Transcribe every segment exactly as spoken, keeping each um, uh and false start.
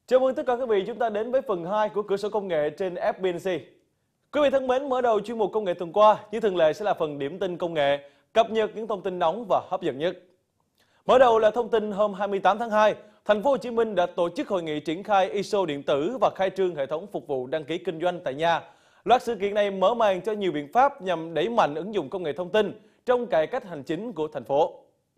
Chào mừng tất cả quý vị, chúng ta đến với phần hai của cửa sổ công nghệ trên ép pê en xê. Quý vị thân mến, mở đầu chuyên mục công nghệ tuần qua, như thường lệ sẽ là phần điểm tin công nghệ, cập nhật những thông tin nóng và hấp dẫn nhất. Mở đầu là thông tin hôm hai mươi tám tháng hai, Thành phố Hồ Chí Minh đã tổ chức hội nghị triển khai i ét ô điện tử và khai trương hệ thống phục vụ đăng ký kinh doanh tại nhà. Loạt sự kiện này mở màn cho nhiều biện pháp nhằm đẩy mạnh ứng dụng công nghệ thông tin trong cải cách hành chính của thành phố.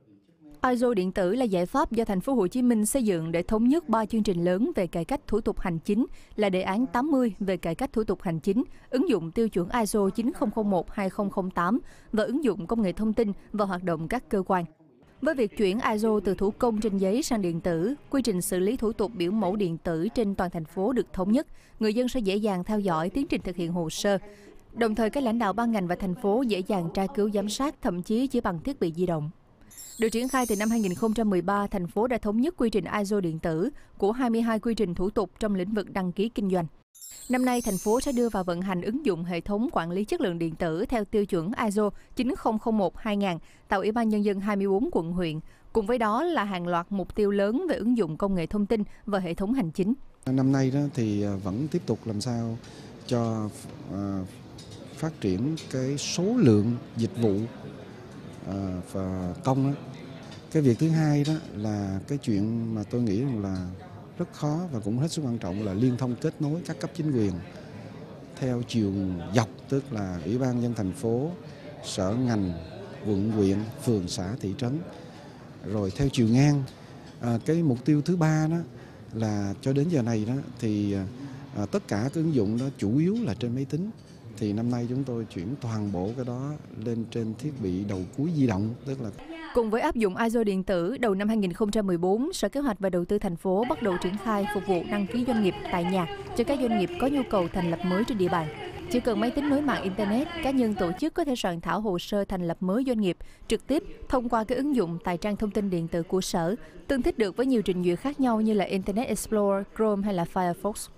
i ét ô điện tử là giải pháp do Thành phố Hồ Chí Minh xây dựng để thống nhất ba chương trình lớn về cải cách thủ tục hành chính là đề án tám mươi về cải cách thủ tục hành chính, ứng dụng tiêu chuẩn i ét ô chín không không một hai không không tám và ứng dụng công nghệ thông tin vào hoạt động các cơ quan. Với việc chuyển i ét ô từ thủ công trên giấy sang điện tử, quy trình xử lý thủ tục biểu mẫu điện tử trên toàn thành phố được thống nhất, người dân sẽ dễ dàng theo dõi tiến trình thực hiện hồ sơ. Đồng thời, các lãnh đạo ban ngành và thành phố dễ dàng tra cứu giám sát, thậm chí chỉ bằng thiết bị di động. Được triển khai từ năm hai nghìn không trăm mười ba, thành phố đã thống nhất quy trình i ét ô điện tử của hai mươi hai quy trình thủ tục trong lĩnh vực đăng ký kinh doanh. Năm nay, thành phố sẽ đưa vào vận hành ứng dụng hệ thống quản lý chất lượng điện tử theo tiêu chuẩn i ét ô chín không không một hai nghìn tại Ủy ban Nhân dân hai mươi tư quận huyện. Cùng với đó là hàng loạt mục tiêu lớn về ứng dụng công nghệ thông tin và hệ thống hành chính. Năm nay đó thì vẫn tiếp tục làm sao cho uh, phát triển cái số lượng dịch vụ uh, và công đó. Cái việc thứ hai đó là cái chuyện mà tôi nghĩ là rất khó và cũng hết sức quan trọng là liên thông kết nối các cấp chính quyền theo chiều dọc, tức là Ủy ban nhân dân thành phố, sở ngành, quận, huyện, phường, xã, thị trấn. Rồi theo chiều ngang, à, cái mục tiêu thứ ba đó là cho đến giờ này đó thì à, tất cả các ứng dụng đó chủ yếu là trên máy tính. Thì năm nay chúng tôi chuyển toàn bộ cái đó lên trên thiết bị đầu cuối di động, tức là cùng với áp dụng i ét ô điện tử, đầu năm hai nghìn không trăm mười bốn, Sở Kế hoạch và Đầu tư thành phố bắt đầu triển khai phục vụ đăng ký doanh nghiệp tại nhà cho các doanh nghiệp có nhu cầu thành lập mới trên địa bàn. Chỉ cần máy tính nối mạng Internet, cá nhân tổ chức có thể soạn thảo hồ sơ thành lập mới doanh nghiệp trực tiếp thông qua cái ứng dụng tại trang thông tin điện tử của Sở, tương thích được với nhiều trình duyệt khác nhau như là Internet Explorer, Chrome hay là Firefox.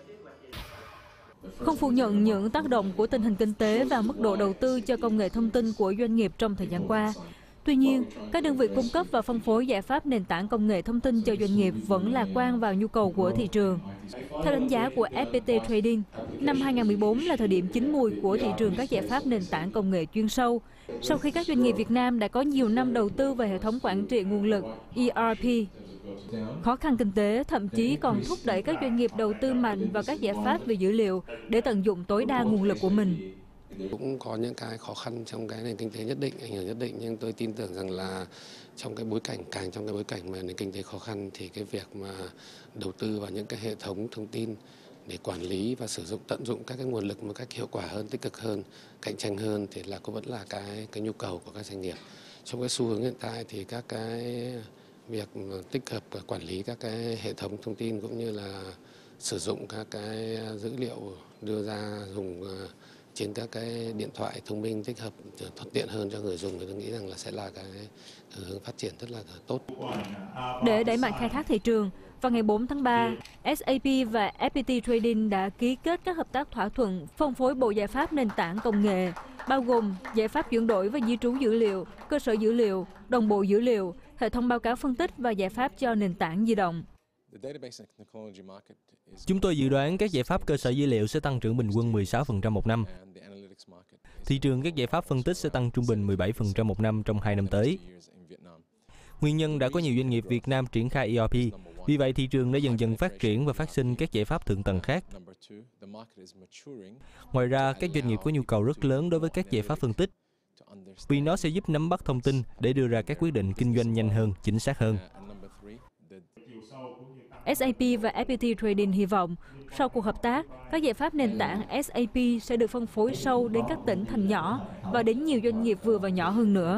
Không phủ nhận những tác động của tình hình kinh tế và mức độ đầu tư cho công nghệ thông tin của doanh nghiệp trong thời gian qua. Tuy nhiên, các đơn vị cung cấp và phân phối giải pháp nền tảng công nghệ thông tin cho doanh nghiệp vẫn lạc quan vào nhu cầu của thị trường. Theo đánh giá của ép pê tê Trading, năm hai nghìn không trăm mười bốn là thời điểm chín mùi của thị trường các giải pháp nền tảng công nghệ chuyên sâu, sau khi các doanh nghiệp Việt Nam đã có nhiều năm đầu tư về hệ thống quản trị nguồn lực e rờ pê. Khó khăn kinh tế thậm chí còn thúc đẩy các doanh nghiệp đầu tư mạnh vào các giải pháp về dữ liệu để tận dụng tối đa nguồn lực của mình. Cũng có những cái khó khăn trong cái nền kinh tế nhất định, ảnh hưởng nhất định, nhưng tôi tin tưởng rằng là trong cái bối cảnh, càng trong cái bối cảnh mà nền kinh tế khó khăn thì cái việc mà đầu tư vào những cái hệ thống thông tin để quản lý và sử dụng tận dụng các cái nguồn lực một cách hiệu quả hơn, tích cực hơn, cạnh tranh hơn thì là cũng vẫn là cái cái nhu cầu của các doanh nghiệp. Trong cái xu hướng hiện tại thì các cái việc tích hợp và quản lý các cái hệ thống thông tin cũng như là sử dụng các cái dữ liệu đưa ra dùng trên các cái điện thoại thông minh tích hợp thuận tiện hơn cho người dùng thì tôi nghĩ rằng là sẽ là cái hướng phát triển rất là tốt. Để đẩy mạnh khai thác thị trường, vào ngày bốn tháng ba, ét a pê và ép pê tê Trading đã ký kết các hợp tác thỏa thuận phân phối bộ giải pháp nền tảng công nghệ, bao gồm giải pháp chuyển đổi và di trú dữ liệu, cơ sở dữ liệu, đồng bộ dữ liệu, hệ thống báo cáo phân tích và giải pháp cho nền tảng di động. Chúng tôi dự đoán các giải pháp cơ sở dữ liệu sẽ tăng trưởng bình quân mười sáu phần trăm một năm. Thị trường các giải pháp phân tích sẽ tăng trung bình mười bảy phần trăm một năm trong hai năm tới. Nguyên nhân đã có nhiều doanh nghiệp Việt Nam triển khai e rờ pê, vì vậy thị trường đã dần dần phát triển và phát sinh các giải pháp thượng tầng khác. Ngoài ra, các doanh nghiệp có nhu cầu rất lớn đối với các giải pháp phân tích, vì nó sẽ giúp nắm bắt thông tin để đưa ra các quyết định kinh doanh nhanh hơn, chính xác hơn. ét a pê và ép pê tê Trading hy vọng, sau cuộc hợp tác, các giải pháp nền tảng ét a pê sẽ được phân phối sâu đến các tỉnh thành nhỏ và đến nhiều doanh nghiệp vừa và nhỏ hơn nữa.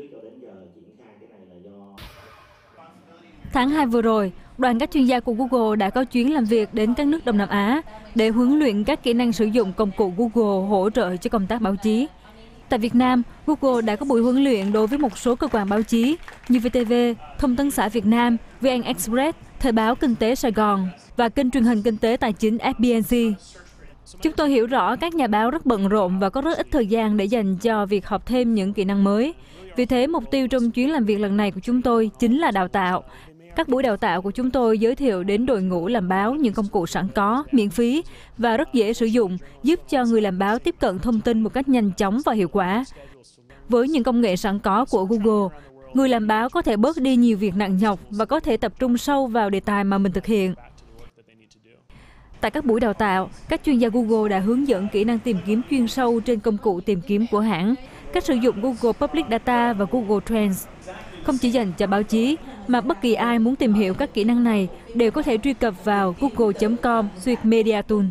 Tháng hai vừa rồi, đoàn các chuyên gia của Google đã có chuyến làm việc đến các nước Đông Nam Á để huấn luyện các kỹ năng sử dụng công cụ Google hỗ trợ cho công tác báo chí. Tại Việt Nam, Google đã có buổi huấn luyện đối với một số cơ quan báo chí như vê tê vê, Thông tấn xã Việt Nam, vê en Express, Thời báo Kinh tế Sài Gòn và kênh truyền hình kinh tế tài chính ép bê en xê. Chúng tôi hiểu rõ các nhà báo rất bận rộn và có rất ít thời gian để dành cho việc học thêm những kỹ năng mới. Vì thế, mục tiêu trong chuyến làm việc lần này của chúng tôi chính là đào tạo, Các buổi đào tạo của chúng tôi giới thiệu đến đội ngũ làm báo những công cụ sẵn có, miễn phí và rất dễ sử dụng, giúp cho người làm báo tiếp cận thông tin một cách nhanh chóng và hiệu quả. Với những công nghệ sẵn có của Google, người làm báo có thể bớt đi nhiều việc nặng nhọc và có thể tập trung sâu vào đề tài mà mình thực hiện. Tại các buổi đào tạo, các chuyên gia Google đã hướng dẫn kỹ năng tìm kiếm chuyên sâu trên công cụ tìm kiếm của hãng, cách sử dụng Google Public Data và Google Trends. Không chỉ dành cho báo chí, mà bất kỳ ai muốn tìm hiểu các kỹ năng này đều có thể truy cập vào google chấm com xuyệt media tool.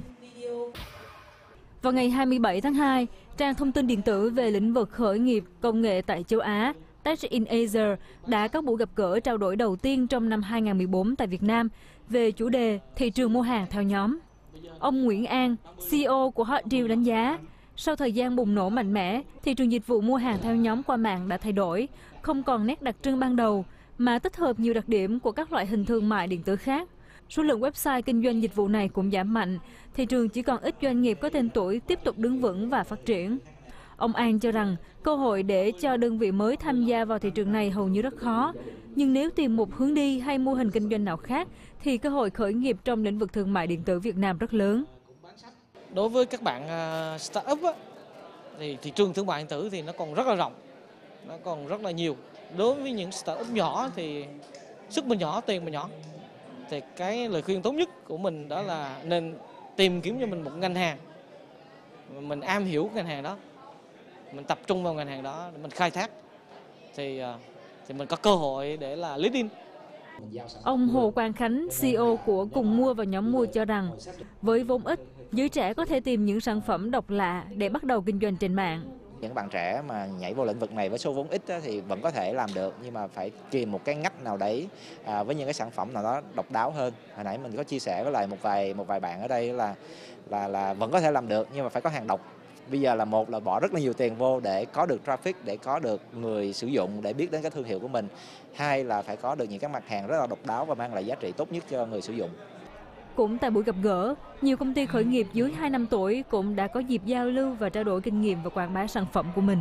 Vào ngày hai mươi bảy tháng hai, trang thông tin điện tử về lĩnh vực khởi nghiệp công nghệ tại châu Á, Tech in Asia, đã có buổi gặp gỡ trao đổi đầu tiên trong năm hai nghìn không trăm mười bốn tại Việt Nam về chủ đề thị trường mua hàng theo nhóm. Ông Nguyễn An, xê e ô của HotDeal đánh giá, sau thời gian bùng nổ mạnh mẽ, thị trường dịch vụ mua hàng theo nhóm qua mạng đã thay đổi, không còn nét đặc trưng ban đầu, mà tích hợp nhiều đặc điểm của các loại hình thương mại điện tử khác. Số lượng website kinh doanh dịch vụ này cũng giảm mạnh, thị trường chỉ còn ít doanh nghiệp có tên tuổi tiếp tục đứng vững và phát triển. Ông An cho rằng cơ hội để cho đơn vị mới tham gia vào thị trường này hầu như rất khó, nhưng nếu tìm một hướng đi hay mô hình kinh doanh nào khác thì cơ hội khởi nghiệp trong lĩnh vực thương mại điện tử Việt Nam rất lớn. Đối với các bạn uh, startup á, thì thị trường thương mại điện tử thì nó còn rất là rộng, nó còn rất là nhiều. Đối với những startup nhỏ thì sức mình nhỏ, tiền mình nhỏ, thì cái lời khuyên tốt nhất của mình đó là nên tìm kiếm cho mình một ngành hàng, mình am hiểu ngành hàng đó, mình tập trung vào ngành hàng đó, mình khai thác, thì thì mình có cơ hội để là lead in. Ông Hồ Quang Khánh, xê e ô của Cùng Mua và Nhóm Mua cho rằng, với vốn ít, giới trẻ có thể tìm những sản phẩm độc lạ để bắt đầu kinh doanh trên mạng. Những bạn trẻ mà nhảy vào lĩnh vực này với số vốn ít thì vẫn có thể làm được, nhưng mà phải tìm một cái ngách nào đấy à, với những cái sản phẩm nào đó độc đáo hơn. Hồi nãy mình có chia sẻ với lại một vài một vài bạn ở đây là là là vẫn có thể làm được, nhưng mà phải có hàng độc. Bây giờ là một là bỏ rất là nhiều tiền vô để có được traffic, để có được người sử dụng, để biết đến cái thương hiệu của mình. Hai là phải có được những cái mặt hàng rất là độc đáo và mang lại giá trị tốt nhất cho người sử dụng. Cũng tại buổi gặp gỡ, nhiều công ty khởi nghiệp dưới hai năm tuổi cũng đã có dịp giao lưu và trao đổi kinh nghiệm và quảng bá sản phẩm của mình.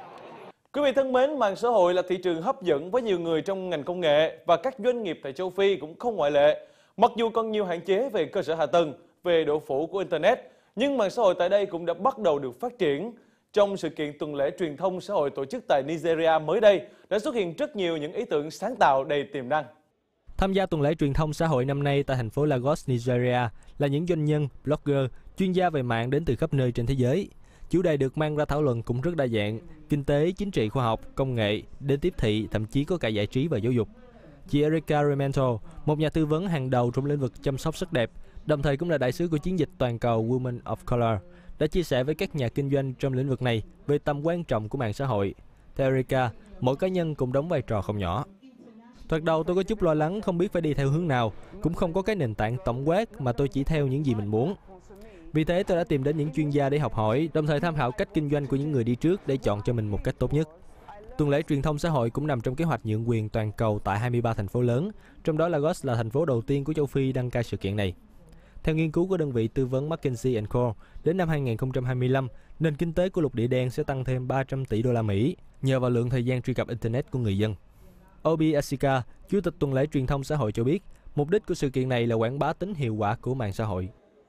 Quý vị thân mến, mạng xã hội là thị trường hấp dẫn với nhiều người trong ngành công nghệ và các doanh nghiệp tại châu Phi cũng không ngoại lệ. Mặc dù còn nhiều hạn chế về cơ sở hạ tầng, về độ phủ của Internet, nhưng mạng xã hội tại đây cũng đã bắt đầu được phát triển. Trong sự kiện tuần lễ truyền thông xã hội tổ chức tại Nigeria mới đây, đã xuất hiện rất nhiều những ý tưởng sáng tạo đầy tiềm năng. Tham gia tuần lễ truyền thông xã hội năm nay tại thành phố Lagos, Nigeria là những doanh nhân, blogger, chuyên gia về mạng đến từ khắp nơi trên thế giới. Chủ đề được mang ra thảo luận cũng rất đa dạng, kinh tế, chính trị, khoa học, công nghệ, đến tiếp thị, thậm chí có cả giải trí và giáo dục. Chị Erica Remento, một nhà tư vấn hàng đầu trong lĩnh vực chăm sóc sắc đẹp, đồng thời cũng là đại sứ của chiến dịch toàn cầu Women of Color, đã chia sẻ với các nhà kinh doanh trong lĩnh vực này về tầm quan trọng của mạng xã hội. Theo Erica, mỗi cá nhân cũng đóng vai trò không nhỏ. Thoạt đầu tôi có chút lo lắng không biết phải đi theo hướng nào, cũng không có cái nền tảng tổng quát mà tôi chỉ theo những gì mình muốn. Vì thế tôi đã tìm đến những chuyên gia để học hỏi, đồng thời tham khảo cách kinh doanh của những người đi trước để chọn cho mình một cách tốt nhất. Tuần lễ truyền thông xã hội cũng nằm trong kế hoạch nhượng quyền toàn cầu tại hai mươi ba thành phố lớn, trong đó Lagos là thành phố đầu tiên của châu Phi đăng cai sự kiện này. Theo nghiên cứu của đơn vị tư vấn McKinsey and Co, đến năm hai nghìn không trăm hai mươi lăm, nền kinh tế của lục địa đen sẽ tăng thêm ba trăm tỷ đô la Mỹ nhờ vào lượng thời gian truy cập Internet của người dân. Obi Asika, Chủ tịch tuần lễ truyền thông xã hội cho biết, mục đích của sự kiện này là quảng bá tính hiệu quả của mạng xã hội.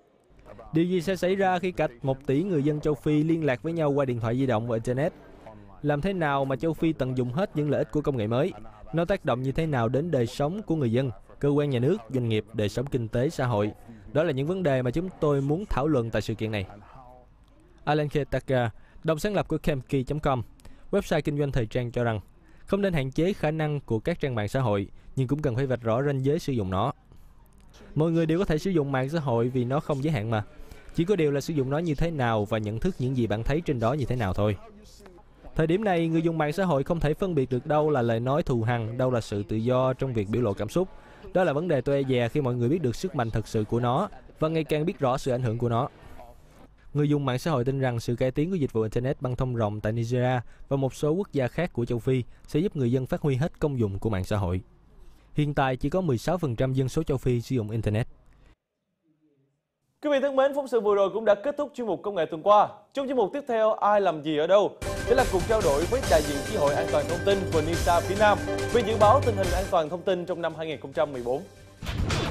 Điều gì sẽ xảy ra khi cả một tỷ người dân châu Phi liên lạc với nhau qua điện thoại di động và Internet? Làm thế nào mà châu Phi tận dụng hết những lợi ích của công nghệ mới? Nó tác động như thế nào đến đời sống của người dân, cơ quan nhà nước, doanh nghiệp, đời sống kinh tế, xã hội? Đó là những vấn đề mà chúng tôi muốn thảo luận tại sự kiện này. Alan Ketaka, đồng sáng lập của Kemki chấm com, website kinh doanh thời trang cho rằng, không nên hạn chế khả năng của các trang mạng xã hội, nhưng cũng cần phải vạch rõ ranh giới sử dụng nó. Mọi người đều có thể sử dụng mạng xã hội vì nó không giới hạn mà. Chỉ có điều là sử dụng nó như thế nào và nhận thức những gì bạn thấy trên đó như thế nào thôi. Thời điểm này, người dùng mạng xã hội không thể phân biệt được đâu là lời nói thù hằn, đâu là sự tự do trong việc biểu lộ cảm xúc. Đó là vấn đề tôi e dè khi mọi người biết được sức mạnh thật sự của nó và ngày càng biết rõ sự ảnh hưởng của nó. Người dùng mạng xã hội tin rằng sự cải tiến của dịch vụ Internet băng thông rộng tại Nigeria và một số quốc gia khác của châu Phi sẽ giúp người dân phát huy hết công dụng của mạng xã hội. Hiện tại chỉ có mười sáu phần trăm dân số châu Phi sử dụng Internet. Quý vị thân mến, phóng sự vừa rồi cũng đã kết thúc chuyên mục Công nghệ tuần qua. Trong chuyên mục tiếp theo, ai làm gì ở đâu sẽ là cuộc trao đổi với đại diện Chi hội An toàn thông tin và en i ét a phía Nam về dự báo tình hình an toàn thông tin trong năm hai nghìn không trăm mười bốn.